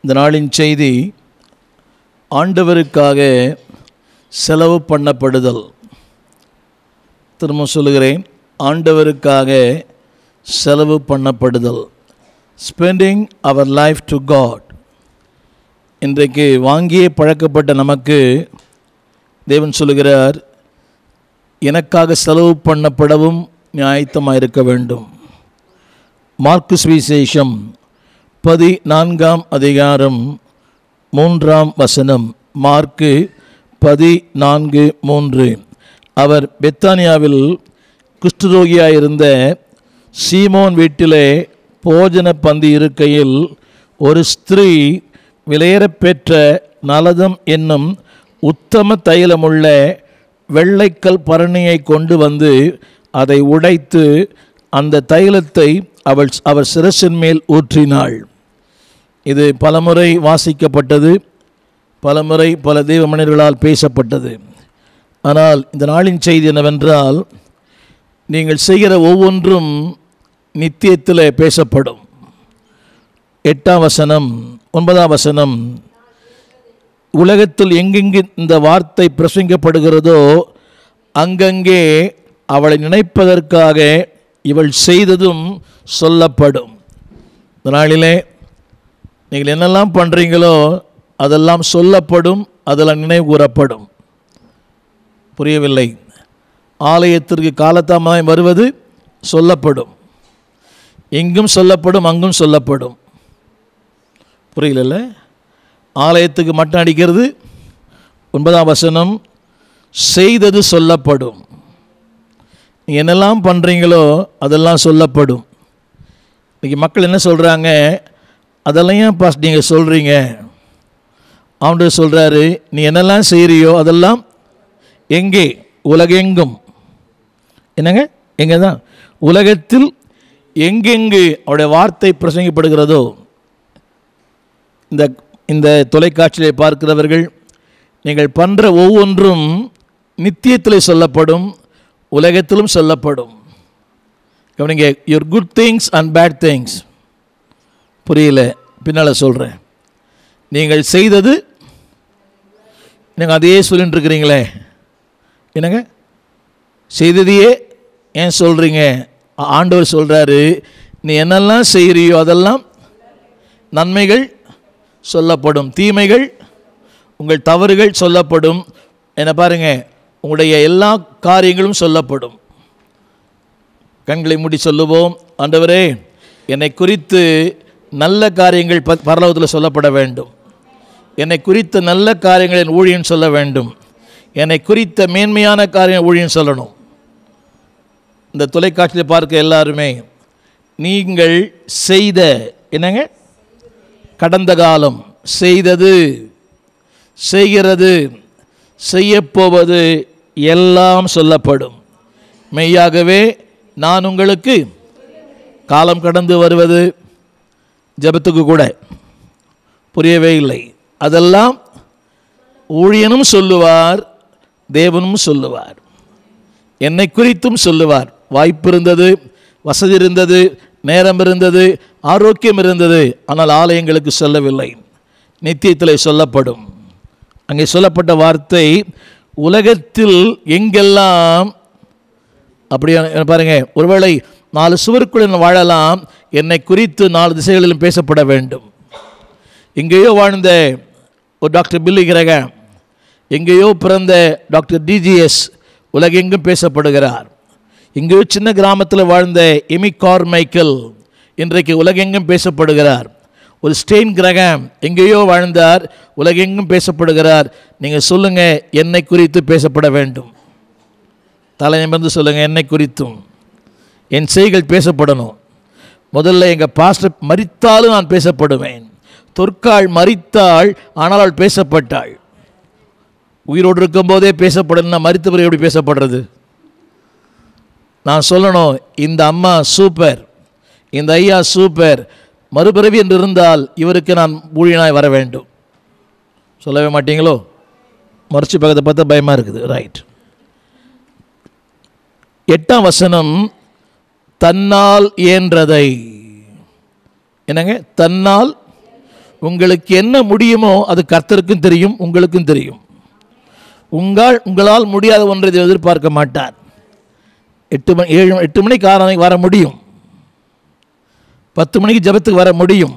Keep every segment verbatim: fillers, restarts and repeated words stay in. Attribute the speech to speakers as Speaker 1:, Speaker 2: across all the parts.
Speaker 1: இந்த நாளின் செய்தி ஆண்டவருக்காக செலவு பண்ணப்படுதல். திரும்ப சொல்லுகிறேன், ஆண்டவருக்காக செலவு பண்ணப்படுதல். Spending our life to God. இன்றைக்கு வாங்கியே பழக்கப்பட்ட நமக்கு தேவன் சொல்லுகிறார், எனக்காக செலவு பண்ணப்படவும் நியாயத்தமாக இருக்க வேண்டும். மார்க்கு சுவிசேஷம் பதினான்காம் அதிகாரம் மூன்றாம் வசனம். மார்க்கு பதினான்கு மூன்று. அவர் பெத்தானியாவில் குஷ்டரோகியாயிருந்த சீமோன் வீட்டிலே போஜன பந்தி இருக்கையில் ஒரு ஸ்திரீ விலையேறப்பெற்ற நலதம் என்னும் உத்தம தைலமுள்ள வெள்ளைக்கல் பரணியை கொண்டு வந்து அதை உடைத்து அந்த தைலத்தை அவள் அவர் சிரசின் மேல் ஊற்றினாள். இது பலமுறை வாசிக்கப்பட்டது, பலமுறை பல தெய்வ மனிதர்களால் பேசப்பட்டது. ஆனால் இந்த நாளின் செய்தி என்னவென்றால், நீங்கள் செய்கிற ஒவ்வொன்றும் நித்தியத்தில் பேசப்படும். எட்டாம் வசனம், ஒன்பதாம் வசனம். உலகத்தில் எங்கெங்கு இந்த வார்த்தை பிரசங்கிக்கப்படுகிறதோ அங்கங்கே அவளை நினைப்பதற்காக இவள் செய்ததும் சொல்லப்படும். இந்த நாளிலே நீங்கள் என்னெல்லாம் பண்ணுறீங்களோ அதெல்லாம் சொல்லப்படும், அதெல்லாம் நினைவு கூறப்படும். புரியவில்லை? ஆலயத்திற்கு காலத்தாமதாய் வருவது சொல்லப்படும், எங்கும் சொல்லப்படும், அங்கும் சொல்லப்படும். புரியல? ஆலயத்துக்கு மட்டம் அடிக்கிறது ஒன்பதாம் வசனம், செய்தது சொல்லப்படும். நீங்கள் என்னெல்லாம் பண்ணுறீங்களோ அதெல்லாம் சொல்லப்படும். இன்றைக்கி மக்கள் என்ன சொல்கிறாங்க, அதெல்லாம் ஏன் பாஸ் நீங்கள் சொல்கிறீங்க? ஆண்டவர் சொல்கிறாரு, நீ என்னெல்லாம் செய்கிறியோ அதெல்லாம் எங்கே? உலகெங்கும். என்னங்க? எங்கே தான்? உலகத்தில் எங்கெங்கு அவருடைய வார்த்தை பிரசங்கிக்கப்படுகிறதோ. இந்த இந்த தொலைக்காட்சியை பார்க்கிறவர்கள், நீங்கள் பண்ணுற ஒவ்வொன்றும் நித்தியத்தில் சொல்லப்படும், உலகத்திலும் சொல்லப்படும். கவனிங்க, your good things and bad things. புரியல? பின்னால் சொல்கிறேன். நீங்கள் செய்தது, நீங்கள் அதையே சொல்லிட்டு இருக்கிறீங்களே, என்னங்க செய்ததையே ஏன் சொல்கிறீங்க? ஆண்டவர் சொல்கிறாரு, நீ என்னெல்லாம் செய்கிறியோ அதெல்லாம் நன்மைகள் சொல்லப்படும், தீமைகள், உங்கள் தவறுகள் சொல்லப்படும். என்ன பாருங்க, உங்களுடைய எல்லா காரியங்களும் சொல்லப்படும். கண்களை மூடி சொல்லுவோம், ஆண்டவரே என்னை குறித்து நல்ல காரியங்கள் பரலோகத்தில் சொல்லப்பட வேண்டும். என்னை குறித்த நல்ல காரியங்களின் ஊழியம் சொல்ல வேண்டும். என்னை குறித்த மேன்மையான காரியம் ஊழியம் சொல்லணும். இந்த தொலைக்காட்சியில் பார்க்க எல்லாருமே நீங்கள் செய்த, என்னங்க, கடந்த காலம், செய்தது, செய்கிறது, செய்யப்போவது எல்லாம் சொல்லப்படும். மெய்யாகவே நான் உங்களுக்கு காலம் கடந்து வருவது ஜெபத்துக்கு கூட புரியவே இல்லை. அதெல்லாம் ஊழியனும் சொல்லுவார், தேவனும் சொல்லுவார், என்னை குறித்தும் சொல்லுவார். வாய்ப்பு இருந்தது, வசதி இருந்தது, நேரம் இருந்தது, ஆரோக்கியம் இருந்தது, ஆனால் ஆலயங்களுக்கு சொல்லவில்லை. நித்தியத்தில் சொல்லப்படும். அங்கே சொல்லப்பட்ட வார்த்தை உலகத்தில் எங்கெல்லாம். அப்படியே பாருங்க, ஒருவேளை நாலு சுவருக்குள் வாழலாம், என்னை குறித்து நாலு திசைகளிலும் பேசப்பட வேண்டும். எங்கேயோ வாழ்ந்த ஒரு டாக்டர் பில்லி கிரகாம், எங்கேயோ பிறந்த டாக்டர் டிஜிஎஸ் உலகெங்கும் பேசப்படுகிறார். எங்கேயோ சின்ன கிராமத்தில் வாழ்ந்த எமி கார்மைக்கல் இன்றைக்கு உலகெங்கும் பேசப்படுகிறார். ஒரு ஸ்டெயின் கிரகாம் எங்கேயோ வாழ்ந்தார், உலகெங்கும் பேசப்படுகிறார். நீங்கள் சொல்லுங்கள், என்னை குறித்து பேசப்பட வேண்டும். தலைநிமிர்ந்து சொல்லுங்கள், என்னை குறித்தும் என் செய்கள் பேசப்படணும். முதல்ல எங்கள் பாஸ்டர் மரித்தாலும் நான் பேசப்படுவேன். தொற்காள் மரித்தாள், ஆனால் அவள் பேசப்பட்டாள். உயிரோடு இருக்கும்போதே பேசப்படணும்னா மரித்த பிறகு எப்படி பேசப்படுறது? நான் சொல்லணும், இந்த அம்மா சூப்பர், இந்த ஐயா சூப்பர், மறுபிறவி என்று இருந்தால் இவருக்கு நான் ஊழியனாய் வர வேண்டும். சொல்லவே மாட்டீங்களோ? மறைச்சி பக்கத்தை பார்த்தா பயமாக இருக்குது. ரைட். எட்டாம் வசனம், தன்னால் இயன்றதை, என்னங்க, தன்னால் உங்களுக்கு என்ன முடியுமோ அது கர்த்தருக்கும் தெரியும், உங்களுக்கும் தெரியும். உங்கள் உங்களால் முடியாத ஒன்றை எதிர்பார்க்க மாட்டார். எட்டு மணி ஏழு எட்டு மணிக்கு ஆறு வர முடியும், பத்து மணிக்கு ஜெபத்துக்கு வர முடியும்.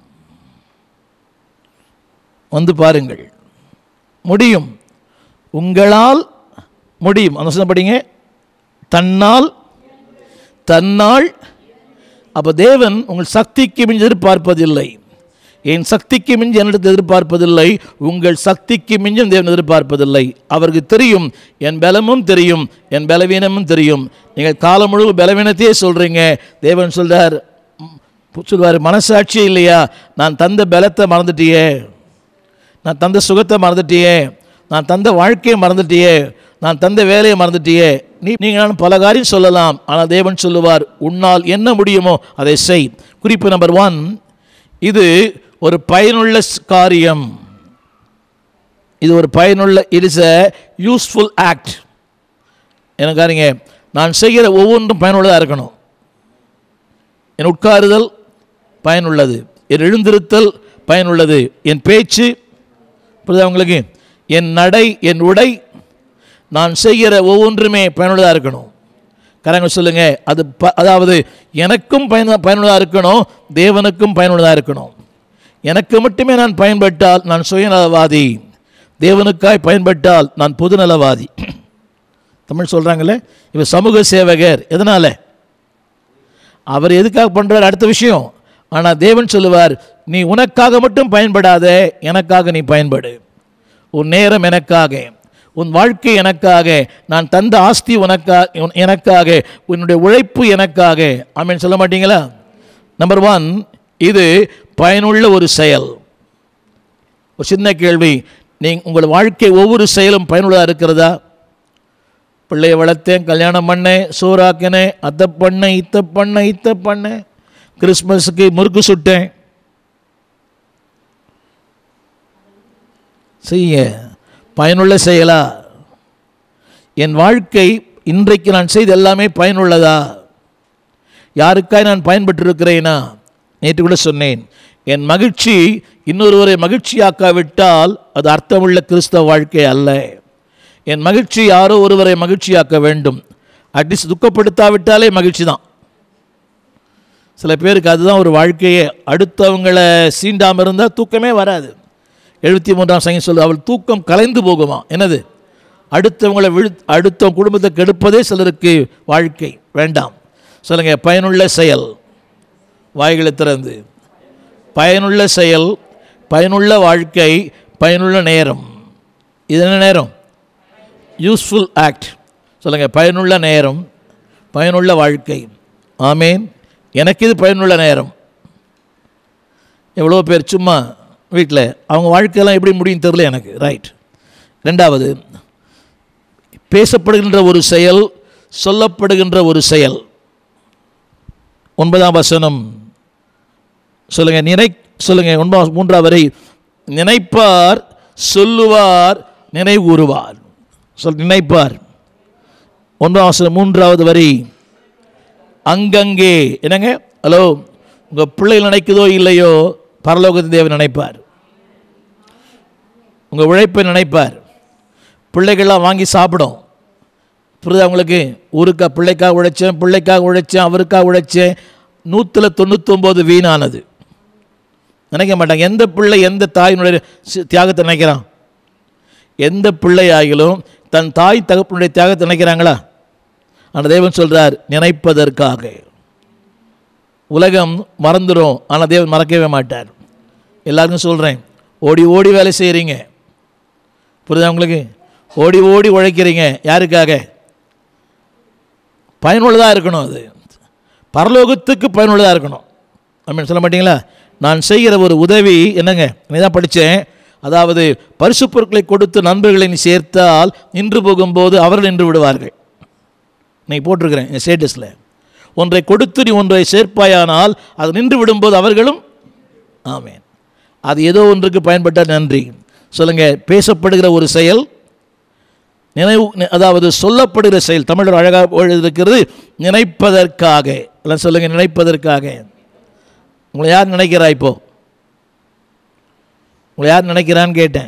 Speaker 1: வந்து பாருங்கள், முடியும், உங்களால் முடியும். அந்த வசனம் படிங்க, தன்னால் தன்னால். அப்போ தேவன் உங்கள் சக்திக்கு மிஞ்சி எதிர்பார்ப்பதில்லை. என் சக்திக்கு மிஞ்சி என்னிடத்தில் எதிர்பார்ப்பதில்லை, உங்கள் சக்திக்கு மிஞ்சும் தேவன் எதிர்பார்ப்பதில்லை. அவருக்கு தெரியும், என் பலமும் தெரியும், என் பலவீனமும் தெரியும். நீங்கள் காலம் முழுவதும் பலவீனத்தையே சொல்கிறீங்க. தேவன் சொல்கிறார் சொல்வார், மனசாட்சியே இல்லையா, நான் தந்த பலத்தை மறந்துட்டியே, நான் தந்த சுகத்தை மறந்துட்டியே, நான் தந்த வாழ்க்கையை மறந்துட்டியே, நான் தந்த வேலையை மறந்துட்டியே. நீ நீங்கள் பல காரியம் சொல்லலாம், ஆனால் தேவன் சொல்லுவார், உன்னால் என்ன முடியுமோ அதை செய். குறிப்பு நம்பர் ஒன், இது ஒரு பயனுள்ள காரியம். இது ஒரு பயனுள்ள, it is a useful act. எனக்கு பாருங்க, நான் செய்கிற ஒவ்வொன்றும் பயனுள்ளதாக இருக்கணும். என் உட்காருதல் பயனுள்ளது, என் எழுந்திருத்தல் பயனுள்ளது, என் பேச்சு புரியுதா உங்களுக்கு, என் நடை, என் உடை, நான் செய்கிற ஒவ்வொன்றுமே பயனுள்ளதாக இருக்கணும். கரங்க சொல்லுங்க, அது ப அதாவது எனக்கும் பயன் பயனுள்ளதாக இருக்கணும், தேவனுக்கும் பயனுள்ளதாக இருக்கணும். எனக்கு மட்டுமே நான் பயன்பட்டால் நான் சுயநலவாதி, தேவனுக்காய் பயன்பட்டால் நான் பொதுநலவாதி. தமிழ் சொல்கிறாங்களே, இவர் சமூக சேவகர். எதனால்? அவர் எதுக்காக பண்ணுறார் அடுத்த விஷயம். ஆனால் தேவன் சொல்லுவார், நீ உனக்காக மட்டும் பயன்படாத, எனக்காக நீ பயன்படு. உன் நேரம் எனக்காக, உன் வாழ்க்கை எனக்காக, நான் தந்த ஆஸ்தி உனக்காக எனக்காக, உன்னுடைய உழைப்பு எனக்காக. ஆமென் சொல்ல மாட்டீங்களா? நம்பர் ஒன், இது பயனுள்ள ஒரு செயல். ஒரு சின்ன கேள்வி, நீங்கள் உங்கள் வாழ்க்கை ஒவ்வொரு செயலும் பயனுள்ளதாக இருக்கிறதா? பிள்ளையை வளர்த்தேன், கல்யாணம் பண்ணேன், சோறாக்கினேன், அத்தை பண்ணேன், இத்தை பண்ணேன், இத்தை பண்ணேன், கிறிஸ்மஸுக்கு முறுக்கு சுட்டேன். செய்ய பயனுள்ள செயலா? என் வாழ்க்கை இன்றைக்கு நான் செய்த எல்லாமே பயனுள்ளதா? யாருக்காய் நான் பயன்பட்டிருக்கிறேனா? நேற்று கூட சொன்னேன், என் மகிழ்ச்சி இன்னொருவரை மகிழ்ச்சியாக்காவிட்டால் அது அர்த்தமுள்ள கிறிஸ்தவ வாழ்க்கை அல்ல. என் மகிழ்ச்சி யாரோ ஒருவரை மகிழ்ச்சியாக்க வேண்டும். அட்லீஸ்ட் துக்கப்படுத்தாவிட்டாலே மகிழ்ச்சி தான். சில பேருக்கு அதுதான் ஒரு வாழ்க்கையே. அடுத்தவங்களை சீண்டாமல் இருந்தால் தூக்கமே வராது. எழுபத்தி மூன்றாம் சங்கீதம் சொல்லு, அவள் தூக்கம் கலைந்து போகுமா. என்னது? அடுத்தவங்களை விழு அடுத்த குடும்பத்தை கெடுப்பதே சிலருக்கு வாழ்க்கை. வேண்டாம். சொல்லுங்க, பயனுள்ள செயல். வாய்களை திறந்து, பயனுள்ள செயல், பயனுள்ள வாழ்க்கை, பயனுள்ள நேரம். இது என்ன நேரம்? Useful act. சொல்லுங்கள், பயனுள்ள நேரம், பயனுள்ள வாழ்க்கை. ஆமேன். எனக்கு இது பயனுள்ள நேரம். எவ்வளோ பேர் சும்மா வீட்டில் அவங்க வாழ்க்கையெல்லாம் எப்படி முடியும் தெரியல எனக்கு. ரைட். ரெண்டாவது, பேசப்படுகின்ற ஒரு செயல், சொல்லப்படுகின்ற ஒரு செயல். ஒன்பதாம் வசனம் சொல்லுங்கள், நினை சொல்லுங்கள் ஒன்பதாம் மூன்றாம் வரை, நினைப்பார் சொல்லுவார் நினைவுறுவார். சொல், நினைப்பார். ஒன்பதாம் வசனம் மூன்றாவது வரி, அங்கங்கே. என்னங்க? ஹலோ, உங்கள் பிள்ளைகள் நினைக்குதோ இல்லையோ, பரலோகத்தின் தேவன் நினைப்பார். உங்கள் உழைப்பை நினைப்பார். பிள்ளைகள்லாம் வாங்கி சாப்பிடும். புரியுதா உங்களுக்கு? ஊருக்கா பிள்ளைக்காக உழைச்சேன், பிள்ளைக்காக உழைச்சேன், அவருக்காக உழைச்சேன். நூற்றில் தொண்ணூத்தொம்பது வீணானது. நினைக்க மாட்டாங்க. எந்த பிள்ளை எந்த தாயினுடைய தியாகத்தை நினைக்கிறான்? எந்த பிள்ளை ஆகிலும் தன் தாய் தகப்பனுடைய தியாகத்தை நினைக்கிறாங்களா? அந்த தேவன் சொல்கிறார், நினைப்பதற்காக. உலகம் மறந்துடும், ஆனால் தேவன் மறக்கவே மாட்டார். எல்லாருக்கும் சொல்கிறேன், ஓடி ஓடி வேலை செய்கிறீங்க. புரியுதா உங்களுக்கு? ஓடி ஓடி உழைக்கிறீங்க. யாருக்காக? பயனுள்ளதாக இருக்கணும். அது பரலோகத்துக்கு பயனுள்ளதாக இருக்கணும். அப்படின்னு சொல்ல மாட்டீங்களா? நான் செய்கிற ஒரு உதவி என்னங்க, நீ தான் படித்தேன். அதாவது பரிசு பொருட்களை கொடுத்து நண்பர்களை நீ சேர்த்தால் நின்று போகும்போது அவர்கள் நின்று விடுவார்கள். நீ போட்டிருக்கிறேன் என் ஸ்டேட்டஸில். ஒன்றை கொடுத்து நீ ஒன்றை சேர்ப்பாயானால் அது நின்று விடும்போது அவர்களும். ஆமேன். அது ஏதோ ஒன்றுக்கு பயன்பட்டால் நன்றி சொல்லுங்கள். பேசப்படுகிற ஒரு செயல், நினைவு அதாவது சொல்லப்படுகிற செயல். தமிழர் அழகாக எழுதியிருக்கிறது, நினைப்பதற்காக. எல்லாம் சொல்லுங்கள், நினைப்பதற்காக. உங்களை யார் நினைக்கிறா? இப்போ உங்களை யார் நினைக்கிறான்னு கேட்டேன்.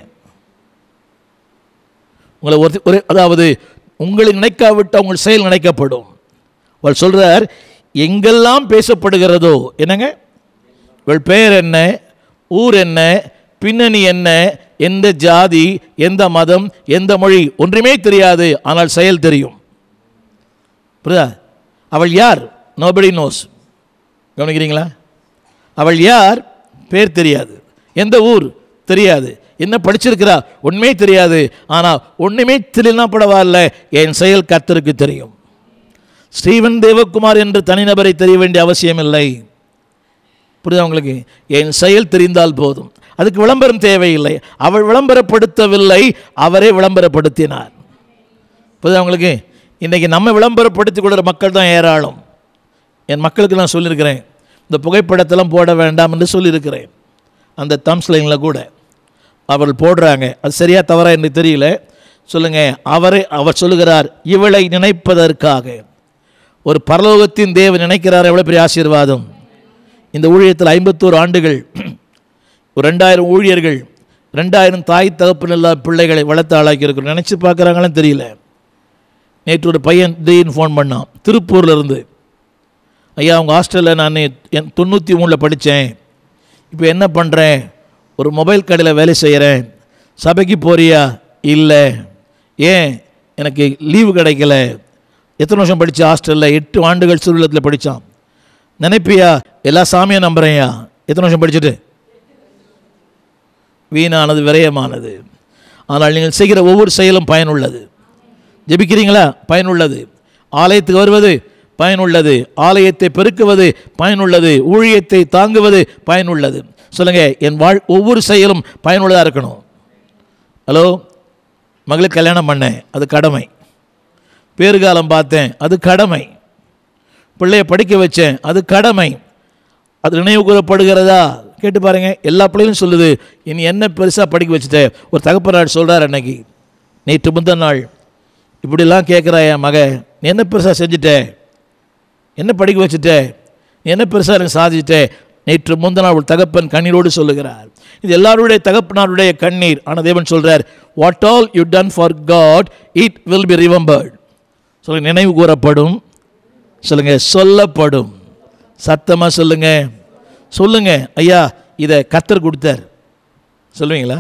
Speaker 1: உங்களை ஒரு ஒரு அதாவது உங்களை நினைக்காவிட்டால் உங்கள் செயல் நினைக்கப்படும். அவர் சொல்கிறார், எங்கெல்லாம் பேசப்படுகிறதோ, என்னங்க, உங்கள் பெயர் என்ன, ஊர் என்ன, பின்னணி என்ன, எந்த ஜாதி, எந்த மதம், எந்த மொழி ஒன்றுமே தெரியாது, ஆனால் செயல் தெரியும். புரியுதா? அவள் யார்? Nobody knows. கவனிக்கிறீங்களா? அவள் யார்? பேர் தெரியாது. எந்த ஊர் தெரியாது. என்ன படிச்சிருக்கிறா? ஒன்றுமே தெரியாது. ஆனால் ஒன்றுமே தெரியலனா பரவாயில்ல, என் செயல் கர்த்தருக்கு தெரியும். ஸ்டீவன் தேவகுமார் என்று தனிநபரை தெரிய வேண்டிய அவசியம் இல்லை. புரியுதா உங்களுக்கு? என் செயல் தெரிந்தால் போதும். அதுக்கு விளம்பரம் தேவையில்லை. அவள் விளம்பரப்படுத்தவில்லை, அவரே விளம்பரப்படுத்தினார். புரியுதா உங்களுக்கு? இன்றைக்கி நம்ம விளம்பரப்படுத்தி கொடுக்குற மக்கள் தான் ஏராளம். என் மக்களுக்கு நான் சொல்லியிருக்கிறேன், இந்த புகைப்படத்தெல்லாம் போட வேண்டாம் என்று சொல்லியிருக்கிறேன். அந்த தம்ஸ் லைனில் கூட அவர்கள் போடுறாங்க. அது சரியா தவறா என்று தெரியல. சொல்லுங்கள், அவரை அவர் சொல்லுகிறார், இவளை நினைப்பதற்காக ஒரு பரலோகத்தின் தேவன் நினைக்கிறார். எவ்வளோ பெரிய ஆசீர்வாதம்! இந்த ஊழியத்தில் ஐம்பத்தோரு ஆண்டுகள், ஒரு ரெண்டாயிரம் ஊழியர்கள், ரெண்டாயிரம் தாய் தகப்பன் இல்லாத பிள்ளைகளை வளர்த்து ஆளாக்கி இருக்கிறோம். நினச்சி பார்க்குறாங்களான்னு தெரியல. நேற்று ஒரு பையன் திடீர்னு ஃபோன் பண்ணான், திருப்பூரில் இருந்து. ஐயா, அவங்க ஹாஸ்டலில் நான் என் தொண்ணூற்றி மூணில் படித்தேன், இப்போ என்ன பண்ணுறேன், ஒரு மொபைல் கடையில் வேலை செய்கிறேன். சபைக்கு போறியா? இல்லை. ஏன்? எனக்கு லீவு கிடைக்கல. எத்தனை வருஷம் படித்த ஹாஸ்டலில்? எட்டு ஆண்டுகள் சுருளத்தில் படித்தான். நினைப்பியா? எல்லா சாமியும் நம்புகிறேயா? எத்தனை வருஷம் படிச்சுட்டு? வீணானது, விரயமானது. ஆனால் நீங்கள் செய்கிற ஒவ்வொரு செயலும் பயனுள்ளது. ஜெபிக்கிறீங்களா? பயனுள்ளது. ஆலயத்துக்கு வருவது பயனுள்ளது. ஆலயத்தை பெருக்குவது பயனுள்ளது. ஊழியத்தை தாங்குவது பயனுள்ளது. சொல்லுங்கள், என் வாழ் ஒவ்வொரு செயலும் பயனுள்ளதாக இருக்கணும். ஹலோ, மகளுக்கு கல்யாணம் பண்ணேன், அது கடமை. பேறுகாலம் பார்த்தேன், அது கடமை. பிள்ளையை படிக்க வச்சேன், அது கடமை. அது நினைவு கூறப்படுகிறதா? கேட்டு பாருங்கள். எல்லா பிள்ளைகளும் சொல்லுது, இனி என்ன பெருசாக படிக்க வச்சுட்டேன். ஒரு தகப்பனார் சொல்கிறார் அன்னைக்கு, நேற்று முந்தின நாள், இப்படிலாம் கேட்குறா என் மக, நீ என்ன பெருசாக செஞ்சுட்டே, என்ன படிக்க வச்சுட்டே, நீ என்ன பெருசாக எனக்கு சாதிச்சிட்டே. நேற்று முந்தின நாள் ஒரு தகப்பன் கண்ணீரோடு சொல்லுகிறார். இது எல்லாருடைய தகப்பனாருடைய கண்ணீர். ஆனால் தேவன் சொல்கிறார், what all you done for God it will be remembered. சொல்லுங்கள், நினைவு கூறப்படும். சொல்லுங்கள், சொல்லப்படும். சத்தமாக சொல்லுங்கள். சொல்லுங்கள், ஐயா இதை கர்த்தர் கொடுத்தார் சொல்லுவீங்களா?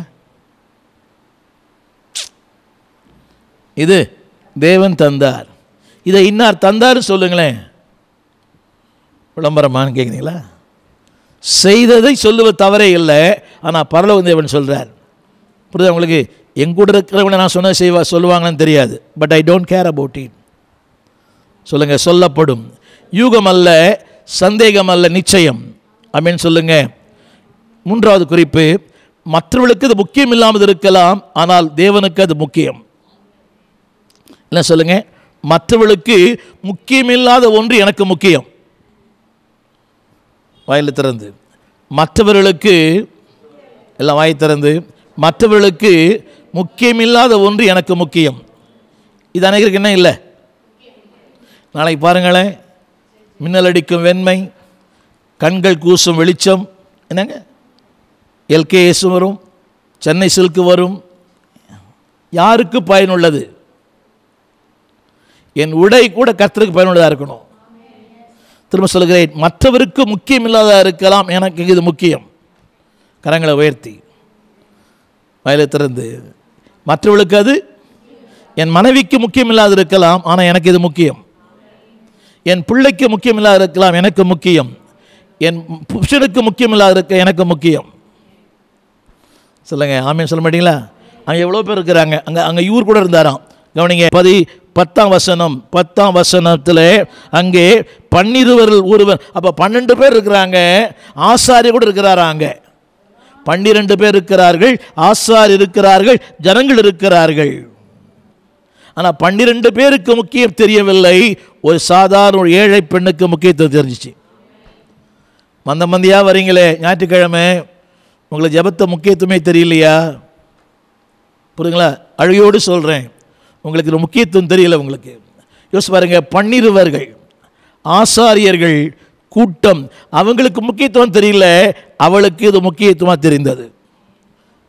Speaker 1: இது தேவன் தந்தார், இதை இன்னார் தந்தார் சொல்லுங்களேன். விளம்பரமானு கேட்குறீங்களா? செய்ததை சொல்லுவது தவறே இல்லை. ஆனால் பரலோக தேவன் சொல்கிறார். புரியுதா உங்களுக்கு? எங்கூட இருக்கிறவங்களை நான் சொன்னதை செய்வா சொல்லுவாங்கன்னு தெரியாது. But I don't care about it. சொல்லுங்கள், சொல்லப்படும். யூகம் அல்ல, சந்தேகம் அல்ல, நிச்சயம். அப்படின்னு சொல்லுங்க. மூன்றாவது குறிப்பு, மற்றவர்களுக்கு அது முக்கியம் இல்லாமல் இருக்கலாம், ஆனால் தேவனுக்கு அது முக்கியம். என்ன சொல்லுங்க? மற்றவர்களுக்கு முக்கியமில்லாத ஒன்று எனக்கு முக்கியம். வாயில் திறந்து, மற்றவர்களுக்கு எல்லாம் வாய் திறந்து, மற்றவர்களுக்கு முக்கியமில்லாத ஒன்று எனக்கு முக்கியம். இது அனைவருக்கு என்ன இல்லை? நாளைக்கு பாருங்களேன், மின்னல் அடிக்கும் வெண்மை, கண்கள் கூசும் வெளிச்சம், என்னங்க எல்கேஎஸ் வரும், சென்னை சில்க்கு வரும். யாருக்கு பயனுள்ளது? என் உடை கூட கர்த்தருக்கு பயனுள்ளதாக இருக்கணும். திரும்ப சொல்கிறேன், மற்றவருக்கு முக்கியம் இல்லாததாக இருக்கலாம், எனக்கு இது முக்கியம். கரங்களை உயர்த்தி வயலை திறந்து, மற்றவர்களுக்கு அது, என் மனைவிக்கு முக்கியம் இல்லாத இருக்கலாம், ஆனால் எனக்கு இது முக்கியம். என் பிள்ளைக்கு முக்கியம் இல்லாத இருக்கலாம், எனக்கு முக்கியம். என் புருஷனுக்கு முக்கியம் இல்லாத இருக்க எனக்கு முக்கியம். சொல்லுங்க, ஆமீன் சொல்ல மாட்டீங்களா? அங்கே எவ்வளோ பேர் இருக்கிறாங்க. அங்கே அங்கே இவர் கூட இருந்தாராம். கவனிங்க, பதி பத்தாம் வசனம், பத்தாம் வசனத்தில் அங்கே பன்னிருவர்கள் ஒருவர். அப்போ பன்னெண்டு பேர் இருக்கிறாங்க, ஆசாரியர் கூட இருக்கிறாரா? அங்கே பன்னிரெண்டு பேர் இருக்கிறார்கள், ஆசாரியர் இருக்கிறார்கள், ஜனங்கள் இருக்கிறார்கள். ஆனால் பன்னிரெண்டு பேருக்கு முக்கியம் தெரியவில்லை, ஒரு சாதாரண ஒரு ஏழை பெண்ணுக்கு முக்கியத்துவம் தெரிஞ்சிச்சு. மந்த மந்தியாக வரீங்களே ஞாயிற்றுக்கிழமை, உங்களுக்கு ஜெபத்தை முக்கியத்துவமே தெரியலையா? புரியுங்களா? அழுகையோடு சொல்கிறேன், உங்களுக்கு இது முக்கியத்துவம் தெரியல. உங்களுக்கு யோசிச்சு பாருங்க, பன்னிருவர்கள், ஆசாரியர்கள் கூட்டம், அவங்களுக்கு முக்கியத்துவம் தெரியல, அவளுக்கு இது முக்கியத்துவமாக தெரிந்தது.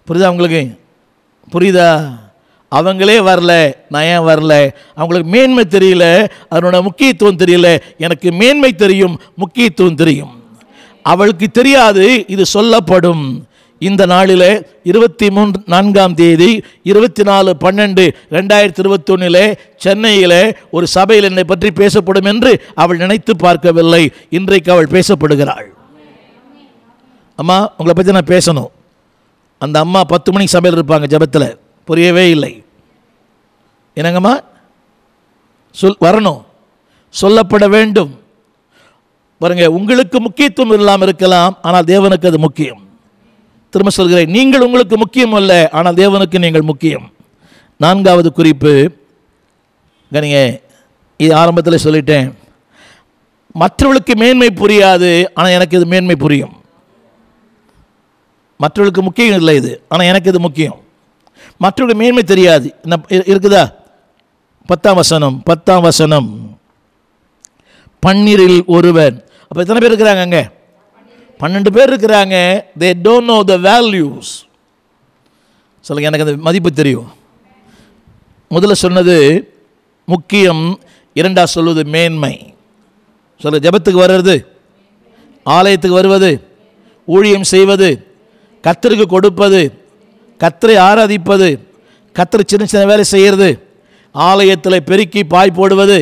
Speaker 1: புரியுதா உங்களுக்கு? புரியுதா? அவங்களே வரல, நான் ஏன் வரல? அவங்களுக்கு மேன்மை தெரியல, அதனோட முக்கியத்துவம் தெரியல. எனக்கு மேன்மை தெரியும், முக்கியத்துவம் தெரியும். அவளுக்கு தெரியாது இது சொல்லப்படும். இந்த நாளில் இருபத்தி மூன்று நான்காம் தேதி இருபத்தி நாலு பன்னெண்டு ரெண்டாயிரத்தி இருபத்தி ஒன்றில் சென்னையில் ஒரு சபையில் என்னை பற்றி பேசப்படும் என்று அவள் நினைத்து பார்க்கவில்லை. இன்றைக்கு அவள் பேசப்படுகிறாள். அம்மா, உங்களை பற்றி நான் பேசணும். அந்த அம்மா பத்து மணிக்கு சபையில் இருப்பாங்க, ஜபத்தில் புரியவே இல்லை. என்னங்கம்மா? சொல் வரணும், சொல்லப்பட வேண்டும். பாருங்க, உங்களுக்கு முக்கியத்துவம் இல்லாமல் இருக்கலாம், ஆனால் தேவனுக்கு அது முக்கியம். திரும்ப சொல்கிறேன், நீங்கள் உங்களுக்கு முக்கியம் அல்ல, ஆனால் தேவனுக்கு நீங்கள் முக்கியம். நான்காவது குறிப்பு கனிங்க, இது ஆரம்பத்தில் சொல்லிட்டேன். மற்றவர்களுக்கு மேன்மை புரியாது, ஆனால் எனக்கு இது மேன்மை புரியும். மற்றவர்களுக்கு முக்கியம் இல்லை இது, ஆனால் எனக்கு இது முக்கியம். மற்றவர்களுக்கு மேன்மை தெரியாது. இருக்குதா? பத்தாம் வசனம், பத்தாம் வசனம், பன்னிரில் ஒருவன். அப்போ எத்தனை பேர் இருக்கிறாங்க அங்கே? பன்னெண்டு பேர் இருக்கிறாங்க. they don't know the values. சொல்லுங்க, எனக்கு அந்த மதிப்பு தெரியும். முதல்ல சொன்னது முக்கியம், இரண்டா சொல்வது மேன்மை. சொல்லுங்க, ஜெபத்துக்கு வர்றது, ஆலயத்துக்கு வருவது, ஊழியம் செய்வது, கர்த்தருக்கு கொடுப்பது, கர்த்தரை ஆராதிப்பது, கர்த்தர் சின்ன சின்ன வேலை செய்கிறது, ஆலயத்தில் பெருக்கி பாய் போடுவது.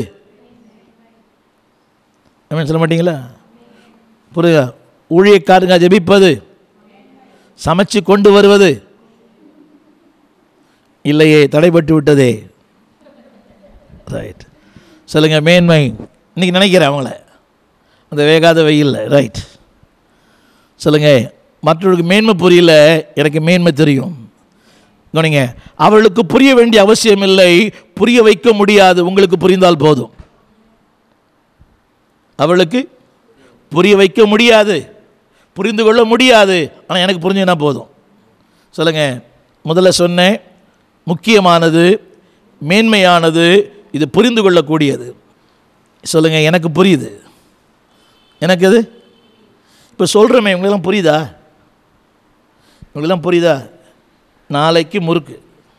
Speaker 1: சொல்ல மாட்டீங்களா? புரியுதா? ஊழியக்காரங்க ஜெபிப்பது, சமைச்சு கொண்டு வருவது. இல்லையே, தடைப்பட்டு விட்டதே. ரைட், சொல்லுங்க, மேன்மை. இன்னைக்கு நினைக்கிறேன் அவங்கள அந்த வேகாத வெயில். ரைட், சொல்லுங்க, மற்றவர்களுக்கு மேன்மை புரியல, எனக்கு மேன்மை தெரியும். கவனிங்க, அவர்களுக்கு புரிய வேண்டிய அவசியம் இல்லை, புரிய வைக்க முடியாது, உங்களுக்கு புரிந்தால் போதும். அவளுக்கு புரிய வைக்க முடியாது, புரிந்து கொள்ள முடியாது, ஆனால் எனக்கு புரிஞ்சுனா போதும். சொல்லுங்க, முதல்ல சொன்னேன், முக்கியமானது, மேன்மையானது, இது புரிந்து கொள்ளக்கூடியது. சொல்லுங்க, எனக்கு புரியுது. எனக்கு அது இப்போ சொல்கிறோமே, உங்களெல்லாம் புரியுதா? உங்களெல்லாம் புரியுதா? நாளைக்கு முறுக்கு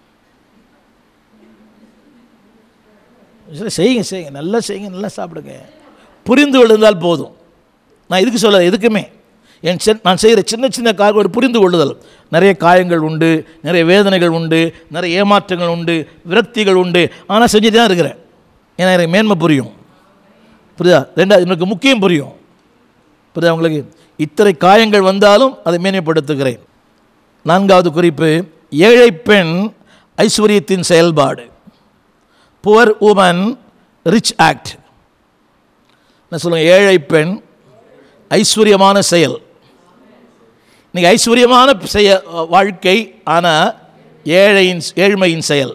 Speaker 1: செய்யுங்க, செய்யுங்க, நல்லா செய்யுங்க, நல்லா சாப்பிடுங்க. புரிந்து கொள்ளுதல் போதும். நான் இதுக்கு சொல்ல, எதுக்குமே என் நான் செய்கிற சின்ன சின்ன காரியம் ஒரு புரிந்து கொள்ளுதல். நிறைய காயங்கள் உண்டு, நிறைய வேதனைகள் உண்டு, நிறைய ஏமாற்றங்கள் உண்டு, விரக்திகள் உண்டு, ஆனால் செஞ்சுட்டு தான் இருக்கிறேன். ஏன்னா எனக்கு மேன்மை புரியும். புரியுதா? ரெண்டாவது, எனக்கு முக்கியம் புரியும். புரியுதா உங்களுக்கு? இத்தனை காயங்கள் வந்தாலும் அதை மேன்மைப்படுத்துகிறேன். நான்காவது குறிப்பு, ஏழை பெண் ஐஸ்வர்யத்தின் செயல்பாடு. Poor woman rich act. என்ன சொல்லுங்க? ஏழை பெண் ஐஸ்வர்யமான செயல். இன்னைக்கு ஐஸ்வர்யமான செய வாழ்க்கை, ஆனால் ஏழையின் ஏழ்மையின் செயல்.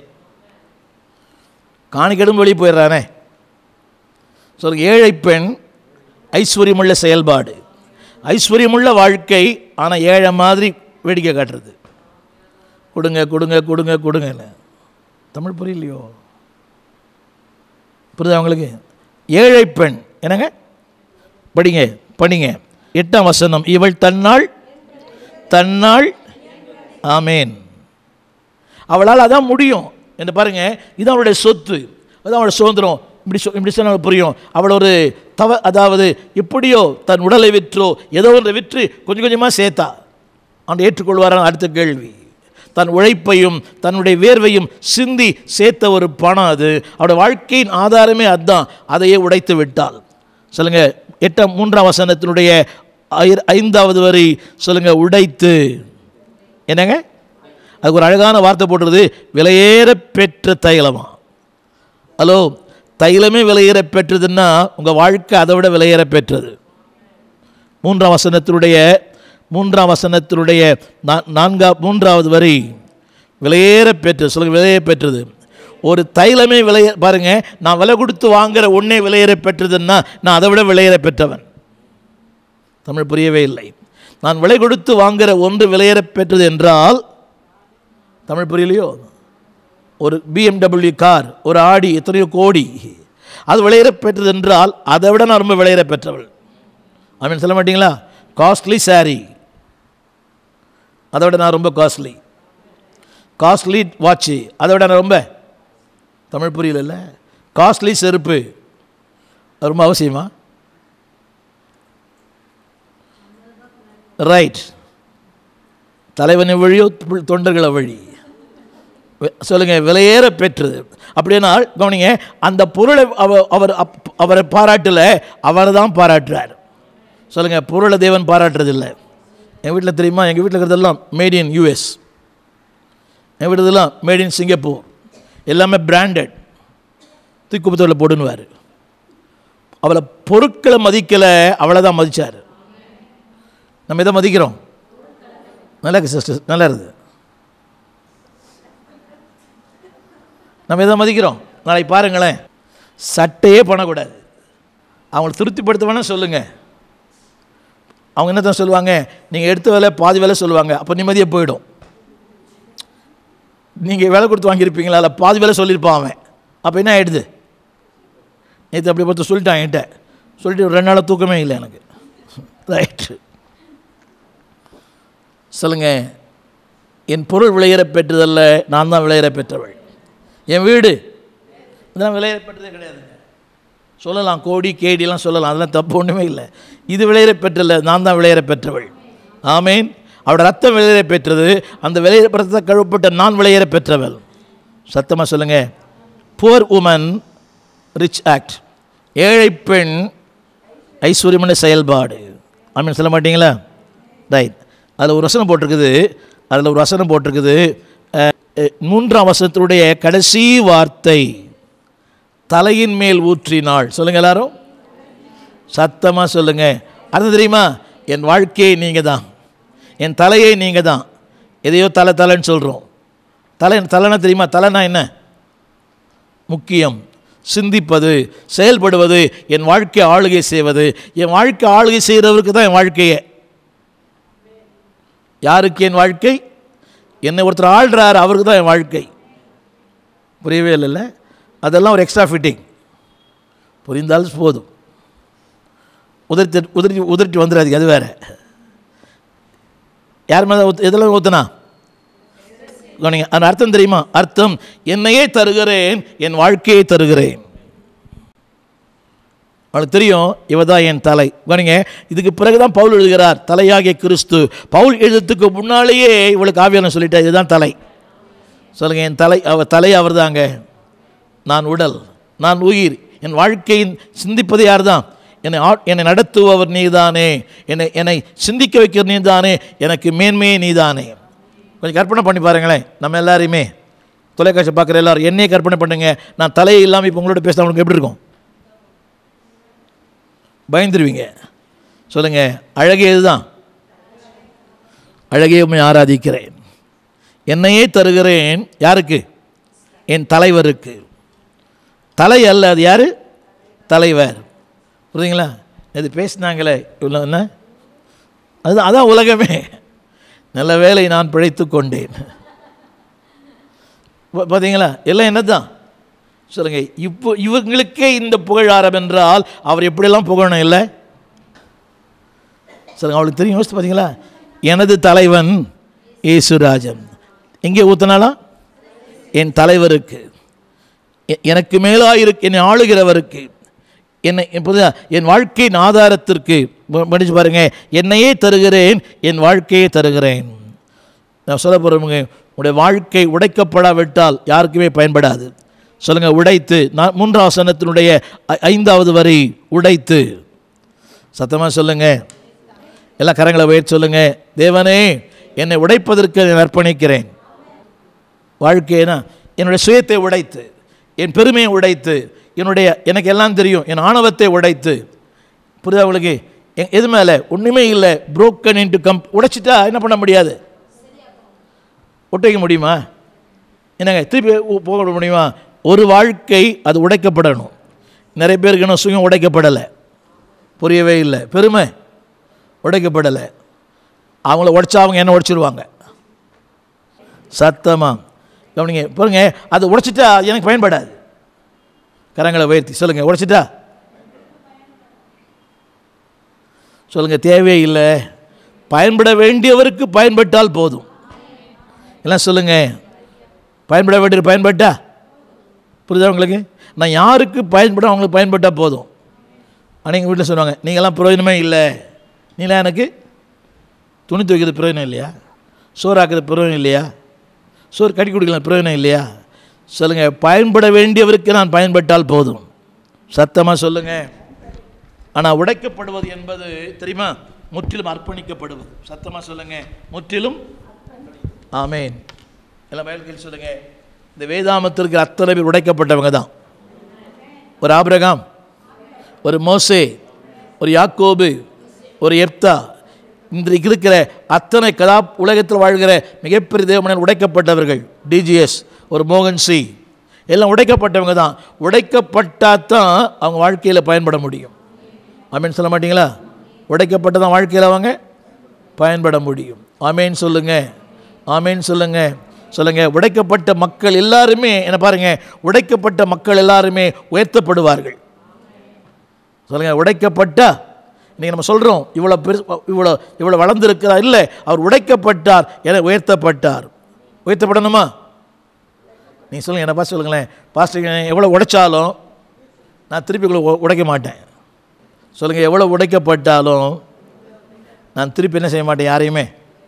Speaker 1: காணிக்கெடும் வெளியே போயிடுறானே. சொல்லுங்க, ஏழை பெண் ஐஸ்வர்யமுள்ள செயல்பாடு, ஐஸ்வர்யமுள்ள வாழ்க்கை, ஆனால் ஏழை மாதிரி வேடிக்கை காட்டுறது. கொடுங்க கொடுங்க கொடுங்க கொடுங்க. தமிழ் புரியலையோ? புரியுதா உங்களுக்கு? ஏழை பெண் என்னங்க? படிங்க படிங்க. எட்டாம் வசனம், இவள் தன்னாள் தன்னாள் ஆமேன், அவளால் அதான் முடியும் என்று பாருங்க. இதுதான் அவளுடைய சொத்து, அதுதான் அவளுடைய சுதந்திரம். இப்படி சொ இப்படி சொன்னால் புரியும். அவள் ஒரு தவ அதாவது எப்படியோ தன் உடலை விற்றோ ஏதோ ஒன்றை விற்று கொஞ்சம் கொஞ்சமாக சேர்த்தா. அவன் ஏற்றுக்கொள்வாரான்? அடுத்த கேள்வி. தன் உழைப்பையும் தன்னுடைய வேர்வையும் சிந்தி சேர்த்த ஒரு பணம் அது. அவருடைய வாழ்க்கையின் ஆதாரமே அதுதான். அதையே உடைத்து விட்டாள். சொல்லுங்க, எட்டாம் மூன்றாம் வசனத்தினுடைய ஐந்தாவது வரி சொல்லுங்க, உடைத்து. என்னங்க? அதுக்கு ஒரு அழகான வார்த்தை போட்டுறது, விலையேற பெற்ற தைலமா. ஹலோ, தைலமே விலையேற பெற்றதுன்னா உங்கள் வாழ்க்கை அதை விட விலையேற பெற்றது. மூன்றாம் வசனத்தினுடைய மூன்றாம் வசனத்தினுடைய நான்காம் மூன்றாவது வரி, விலையேற பெற்றது. சொல்லுங்க, விலையேற பெற்றது. ஒரு தைலமே விலைய பாருங்க, நான் விலை கொடுத்து வாங்குற ஒன்றே விலையேற பெற்றதுன்னா நான் அதை விட விலையேற பெற்றவன். தமிழ் புரியவே இல்லை. நான் விலை கொடுத்து வாங்குற ஒன்று விலையேற பெற்றது என்றால் தமிழ் புரியலையோ? ஒரு பிஎம்டபிள்யூ கார், ஒரு ஆடி, எத்தனையோ கோடி, அது விலையேற பெற்றது என்றால் அதை விட நான் ரொம்ப விலையேற பெற்றவள். அப்படின்னு சொல்ல மாட்டீங்களா? காஸ்ட்லி சாரி, அதை விட நான் ரொம்ப காஸ்ட்லி. காஸ்ட்லி வாட்சு, அதை விட ரொம்ப தமிழ் புரியல. காஸ்ட்லி செருப்பு ரொம்ப அவசியமா? ரைட். தலைவனை வழியோ தொண்டர்களை வழி சொல்லுங்க, விலையேற பெற்றது. அப்படின்னா கவனிங்க, அந்த பொருளை அவர் அவரை பாராட்டல, அவர் தான் பாராட்டுறார். சொல்லுங்க, பொருளை தேவன் பாராட்டுறதில்லை. எங்கள் வீட்டில் தெரியுமா, எங்கள் வீட்டில் இருக்கிறதெல்லாம் மேட் இன் யூஎஸ், எங்கள் வீட்டுலாம் மேட் இன் சிங்கப்பூர், எல்லாமே பிராண்டட். தூக்கி குப்பத்தோட போடுன்னுவார். அவளை பொருட்களை மதிக்கலை, அவளை தான் மதித்தார். நம்ம எதை மதிக்கிறோம்? நல்லா இருக்கு சிஸ்டர், நல்லா இருக்குது. நம்ம எதை மதிக்கிறோம்? நாளைக்கு பாருங்களேன், சட்டையே பண்ணக்கூடாது. அவங்களை திருப்திப்படுத்த வேணால் சொல்லுங்கள். அவங்க என்ன தான் சொல்லுவாங்க, நீங்கள் எடுத்த வேலை பாதி வேலை சொல்லுவாங்க, அப்போ நிம்மதியாக போயிடும். நீங்கள் வேலை கொடுத்து வாங்கியிருப்பீங்களா, இல்லை பாதி வேலை சொல்லியிருப்பான் அவன், அப்போ என்ன ஆகிடுது? நேற்று அப்படி பார்த்து சொல்லிட்டான் என்கிட்ட, சொல்லிட்டு ரெண்டு நாள் தூக்கமே இல்லை எனக்கு. ரைட்டு. சொல்லுங்க, என் பொருள் விளையிற பெற்றதல்ல, நான் தான் விளையிற பெற்றவள். என் வீடு இதெல்லாம் விளையிற பெற்றதே கிடையாதுங்க. சொல்லலாம், கோடி கேடிலாம் சொல்லலாம், அதெல்லாம் தப்பு ஒன்றுமே இல்லை. இது விளையிற பெற்றல, நான் தான் விளையிற பெற்றவள். ஆமேன். அவரோட ரத்தம் விளையிற பெற்றது, அந்த விளையிற ரத்தத்தை கழுவப்பட்ட நான் விளையிற பெற்றவள். சத்தமாக சொல்லுங்கள். புவர் உமன் ரிச் ஆக்ட், ஏழை பெண் ஐஸ்வர்யமான செயல்பாடு. ஆமீன் சொல்ல மாட்டீங்களா? ரைட். அதில் ஒரு வசனம் போட்டிருக்குது, அதில் ஒரு வசனம் போட்டிருக்குது, மூன்றாம் வசனத்தினுடைய கடைசி வார்த்தை, தலையின் மேல் ஊற்றினாள். சொல்லுங்கள் எல்லாரும், சத்தமாக சொல்லுங்கள். அது தெரியுமா? என் வாழ்க்கையை நீங்கள் தான், என் தலையை நீங்கள் தான். எதையோ தலை தலைன்னு சொல்கிறோம். தலை தலைனா தெரியுமா? தலைனா என்ன? முக்கியம், சிந்திப்பது, செயல்படுவது, என் வாழ்க்கையை ஆளுகை செய்வது. என் வாழ்க்கை ஆளுகை செய்கிறவருக்கு தான் என் வாழ்க்கையே. யாருக்கு என் வாழ்க்கை? என்னை ஒருத்தர் ஆள்றார், அவருக்கு தான் என் வாழ்க்கை. புரியவே இல்லைல்ல? அதெல்லாம் ஒரு எக்ஸ்ட்ரா ஃபிட்டிங். புரிந்தாலும் போதும். உதிர்த்தி உதிர்த்தி உதிர்த்தி வந்துடாதீங்க, அது வேறு. யார் மேலே எதெல்லாம் ஊற்றுனா கவனிங்க. அந்த அர்த்தம் தெரியுமா? அர்த்தம், என்னையே தருகிறேன், என் வாழ்க்கையை தருகிறேன். அவளுக்கு தெரியும், இவ தான் என் தலை. கவனிங்க, இதுக்கு பிறகு தான் பவுல் எழுதுகிறார், தலையாகிய கிறிஸ்து. பவுல் எழுதுறதுக்கு முன்னாலேயே இவளுக்கு ஆவியான சொல்லிட்டா, இதுதான் தலை. சொல்லுங்கள், என் தலை, அவ தலை அவர் தாங்க. நான் உடல், நான் உயிர். என் வாழ்க்கையின் சிந்திப்பது யார் தான்? என்னை என்னை நடத்துபவர் நீதானே, என்னை என்னை சிந்திக்க வைக்கிற நீதானே, எனக்கு மேன்மையே நீதானே. கொஞ்சம் கற்பனை பண்ணி பாருங்களேன். நம்ம எல்லாரையுமே தொலைக்காட்சி பார்க்குற எல்லோரும் என்னையே கற்பனை பண்ணுங்க. நான் தலையை இல்லாமல் இப்போ உங்களோட பேச அவனுக்கு எப்படி இருக்கும்? பயந்துருவீங்க. சொல்லுங்கள், அழகே இதுதான். அழகே உம்மை ஆராதிக்கிறேன், என்னையே தருகிறேன். யாருக்கு? என் தலைவருக்கு. தலை அல்ல, அது யார்? தலைவர். புரியுதுங்களா? இது பேசினாங்களே இவ்வளோ என்ன, அதுதான் அதான் உலகமே. நல்ல வேலை நான் பிழைத்து கொண்டேன். பார்த்தீங்களா? எல்லாம் என்ன தான் சொல்லுங்கள். இப்போ இவங்களுக்கே இந்த புகழாரம் என்றால் அவர் எப்படியெல்லாம் புகழணும் இல்லை சொல்லுங்கள். அவளுக்கு தெரியும். யோசித்து பார்த்தீங்களா? எனது தலைவன் இயேசுராஜன். எங்கே ஊற்றினாலாம்? என் தலைவருக்கு, எனக்கு மேலாக இருக்கு, என்னை ஆளுகிறவருக்கு, என்னை இப்போது என் வாழ்க்கையின் ஆதாரத்திற்கு. படிச்சு பாருங்கள், என்னையே தருகிறேன், என் வாழ்க்கையை தருகிறேன். நான் சொல்ல போகிறவங்க, உங்களுடைய வாழ்க்கை உடைக்கப்படாவிட்டால் யாருக்குமே பயன்படாது. சொல்லுங்கள், உடைத்து. நான் மூன்றாம் வசனத்தினுடைய ஐந்தாவது வரி, உடைத்து. சத்தமாக சொல்லுங்கள், எல்லா கரங்களை உயர்த்தி சொல்லுங்கள். தேவனே, என்னை உடைப்பதற்கு நான் அர்ப்பணிக்கிறேன். வாழ்க்கைனா என்னுடைய சுயத்தை உடைத்து, என் பெருமையை உடைத்து, என்னுடைய எனக்கு எல்லாம் தெரியும் என் ஆணவத்தை உடைத்து. புரியுதா உங்களுக்கு? எது மேலே ஒன்றுமே இல்லை, புரோக்கன் இன்டு கம். உடைச்சிட்டா என்ன பண்ண முடியாது? ஒட்டைக்க முடியுமா? என்னங்க திருப்பி போக முடியுமா? ஒரு வாழ்க்கை அது உடைக்கப்படணும். நிறைய பேருக்கு இன்னும் சுயம் உடைக்கப்படலை, புரியவே இல்லை. பெருமை உடைக்கப்படலை. அவங்கள உடைச்சா அவங்க என்ன உடைச்சிடுவாங்க. சத்தமாக கவனிங்க. பாருங்க, அது உடைச்சிட்டா எனக்கு பயன்படாது. கரங்களை உயர்த்தி சொல்லுங்கள், உடைச்சிட்டா சொல்லுங்கள், தேவையே இல்லை. பயன்பட வேண்டியவருக்கு பயன்பட்டால் போதும். எல்லாம் சொல்லுங்கள், பயன்பட வேண்டியது பயன்பட்டா புரியுதா உங்களுக்கு? நான் யாருக்கு பயன்பட அவங்களுக்கு பயன்பட்டால் போதும். ஆனால் எங்கள் வீட்டில் சொல்லுவாங்க, நீங்கள்லாம் பிரயோஜனமே இல்லை, நீலாம் எனக்கு துணி துவைக்கிறது பிரயோஜனம் இல்லையா, சோறு ஆக்கிறது பிரயோஜனம் இல்லையா, சோறு கட்டி கொடுக்கலாம் பிரயோஜனம் இல்லையா? சொல்லுங்கள், பயன்பட வேண்டியவருக்கு நான் பயன்பட்டால் போதும். சத்தமாக சொல்லுங்கள். ஆனால் உடைக்கப்படுவது என்பது தெரியுமா? முற்றிலும் அர்ப்பணிக்கப்படுவது. சத்தமாக சொல்லுங்கள், முற்றிலும். ஆமேன். எல்லாம் பைபிள் சொல்லுங்கள். இந்த வேதாமத்திற்கு அத்தனை பேர் உடைக்கப்பட்டவங்க தான். ஒரு ஆபிரகாம், ஒரு மோசே, ஒரு யாக்கோபு, ஒரு எப்தா, இன்றைக்கு இருக்கிற அத்தனை கதா உலகத்தில் வாழ்கிற மிகப்பெரிய தேவமனிதர் உடைக்கப்பட்டவர்கள். டிஜிஎஸ், ஒரு மோகன் சி, எல்லாம் உடைக்கப்பட்டவங்க தான். உடைக்கப்பட்டால் தான் அவங்க வாழ்க்கையில் பயன்பட முடியும். ஆமேன் சொல்ல மாட்டீங்களா? உடைக்கப்பட்ட தான் வாழ்க்கையில் அவங்க பயன்பட முடியும். ஆமேன் சொல்லுங்கள். ஆமேன் சொல்லுங்கள். சொல்லுங்கள். உடைக்கப்பட்ட மக்கள் எல்லாருமே என்ன பாருங்கள், உடைக்கப்பட்ட மக்கள் எல்லாருமே உயர்த்தப்படுவார்கள். சொல்லுங்கள். உடைக்கப்பட்ட இன்றைக்கி நம்ம சொல்கிறோம், இவ்வளோ பெரு இவ்வளோ இவ்வளோ வளர்ந்துருக்கிறார், இல்லை, அவர் உடைக்கப்பட்டார் என உயர்த்தப்பட்டார். உயர்த்தப்படணுமா? நீங்கள் சொல்லுங்கள். என்ன பார்த்து சொல்லுங்களேன், பாஸ்டர் எவ்வளோ உடைச்சாலும் நான் திருப்பி உடைக்க மாட்டேன். சொல்லுங்கள். எவ்வளோ உடைக்கப்பட்டாலும் நான் திருப்பி என்ன செய்ய மாட்டேன் யாரையுமே.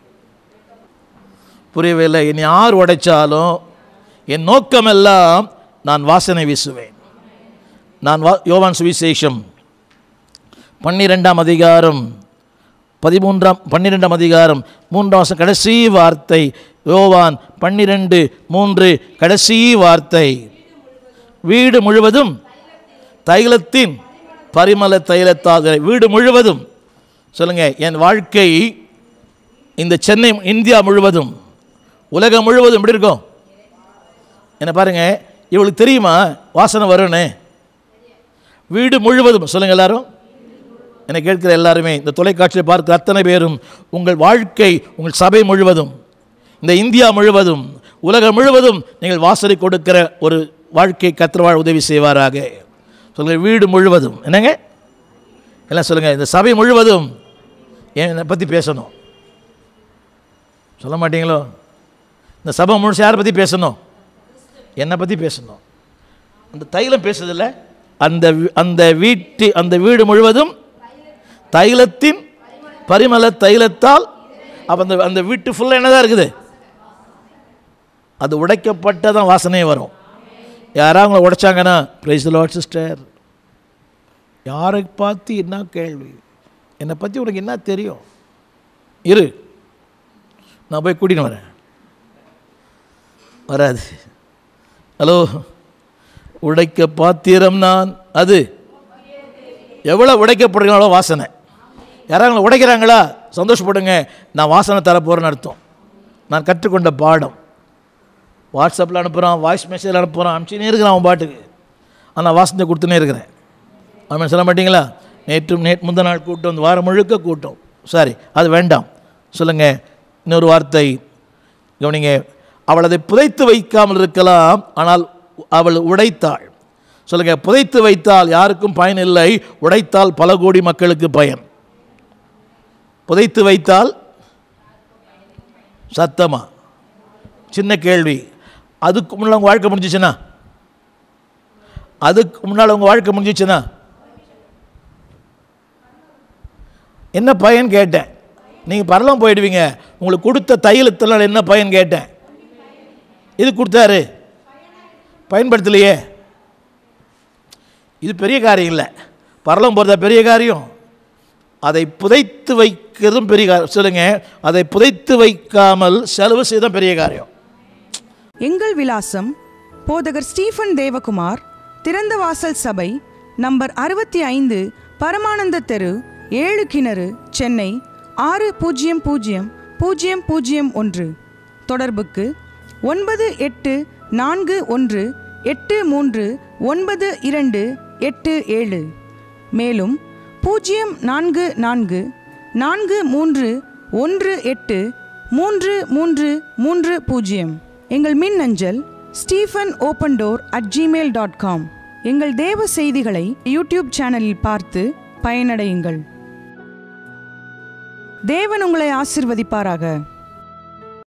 Speaker 1: புரியவே இல்லை. என் யார் உடைச்சாலும் என் நோக்கமெல்லாம் நான் வாசனை வீசுவேன். நான் வா யோவான் சுவிசேஷம் பன்னிரெண்டாம் அதிகாரம் பதிமூன்றாம் பன்னிரெண்டாம் அதிகாரம் மூன்றாம் வருஷம் கடைசி வார்த்தை. யோவான் பன்னிரெண்டு மூன்று கடைசி வார்த்தை. வீடு முழுவதும் தைலத்தின் பரிமள தைலத்தால். வீடு முழுவதும். சொல்லுங்கள். என் வாழ்க்கை இந்த சென்னை, இந்தியா முழுவதும், உலகம் முழுவதும் எப்படி இருக்கும்? என்ன பாருங்கள், இவளுக்கு தெரியுமா வாசனை வரும்னு? வீடு முழுவதும். சொல்லுங்கள் எல்லாரும், என்னை கேட்கிற எல்லாருமே, இந்த தொலைக்காட்சியை பார்க்கிற அத்தனை பேரும், உங்கள் வாழ்க்கை, உங்கள் சபை முழுவதும், இந்த இந்தியா முழுவதும், உலகம் முழுவதும் நீங்கள் வாசனை கொடுக்கிற ஒரு வாழ்க்கை கர்த்தர் உதவி செய்வாராக. சொல்லுங்கள். வீடு முழுவதும். என்னங்க எல்லாம் சொல்லுங்கள். இந்த சபை முழுவதும் என்னை பற்றி பேசணும். சொல்ல மாட்டீங்களோ? இந்த சபை முழுசு யாரை பற்றி பேசணும்? என்னை பற்றி பேசணும். அந்த தைலம் பேசுதில்ல, அந்த அந்த வீட்டு அந்த வீடு முழுவதும் தைலத்தின் பரிமள தைலத்தால். அப்போ அந்த அந்த வீட்டு ஃபுல்லாக என்னதான் இருக்குது? அது உடைக்கப்பட்டதான் வாசனையே வரும். யாராவது அவங்கள உடைச்சாங்கன்னா, பிரைஸ் தி லார்ட் சிஸ்டர், யாரை பார்த்து என்ன கேள்வி, என்னை பற்றி உனக்கு என்ன தெரியும், இரு நான் போய் கூட்டின்னு வரேன். வராது. ஹலோ, உடைக்க பாத்திரம் நான். அது எவ்வளோ உடைக்கப்படுறீங்களோ வாசனை. யாராவது உடைக்கிறாங்களா, சந்தோஷப்படுங்க, நான் வாசனை தரப்போகிறேன்னு அர்த்தம். நான் கற்றுக்கொண்ட பாடம். வாட்ஸ்அப்பில் அனுப்புகிறான், வாய்ஸ் மெசேஜில் அனுப்புகிறான், அனுப்பிச்சினே இருக்கிறான் அவன் பாட்டுக்கு. ஆனால் வாசனை கொடுத்துனே இருக்கிறேன். அவன் சொல்ல மாட்டிங்களா? நேற்றும் நேற்று முந்த நாள் கூட்டம், வந்து வாரம் முழுக்க கூட்டம். சாரி, அது வேண்டாம். சொல்லுங்கள். இன்னொரு வார்த்தை கவனிங்க. அவள் அதை புதைத்து வைக்காமல் இருக்கலாம், ஆனால் அவள் உடைத்தாள். சொல்லுங்கள். புதைத்து வைத்தால் யாருக்கும் பயன் இல்லை, உடைத்தால் பல கோடி மக்களுக்கு பயன். புதைத்து வைத்தால் சத்தமா சின்ன கேள்வி. அதுக்கு முன்னால் உங்கள் வாழ்க்கை முடிஞ்சிச்சுன்னா, அதுக்கு முன்னால் உங்கள் வாழ்க்கை முடிஞ்சிச்சுன்னா என்ன பயன் கேட்டேன். நீங்கள் பரலம் போயிடுவீங்க. உங்களுக்கு கொடுத்த தைலத்தினால் என்ன பயன் கேட்டேன். இது கொடுத்தாரு, பயன்படுத்தலையே. இது பெரிய காரியம் இல்லை. பரலம் போகிறதா பெரிய காரியம்? அதை புதைத்து வைக்கிறதும் பெரிய காரியம். சொல்லுங்க. அதை புதைத்து வைக்காமல் செலவு செய்யதான் பெரிய காரியம்.
Speaker 2: எங்கள் விலாசம் போதகர் ஸ்டீஃபன் தேவகுமார், திறந்த வாசல் சபை, நம்பர் அறுபத்தி ஐந்து, பரமானந்த தெரு, ஏழு கிணறு, சென்னை ஆறு பூஜ்ஜியம் பூஜ்ஜியம் பூஜ்ஜியம் பூஜ்ஜியம் ஒன்று. தொடர்புக்கு ஒன்பது எட்டு நான்கு ஒன்று எட்டு மூன்று ஒன்பது இரண்டு எட்டு ஏழு. மேலும் பூஜ்ஜியம் நான்கு நான்கு நான்கு மூன்று ஒன்று எட்டு மூன்று மூன்று மூன்று பூஜ்ஜியம். எங்கள் மின் அஞ்சல் Stephen open door at Gmail dot com. எங்கள் தேவ செய்திகளை யூடியூப் சேனலில் பார்த்து பயனடையுங்கள். தேவன் உங்களை ஆசீர்வதிப்பாராக.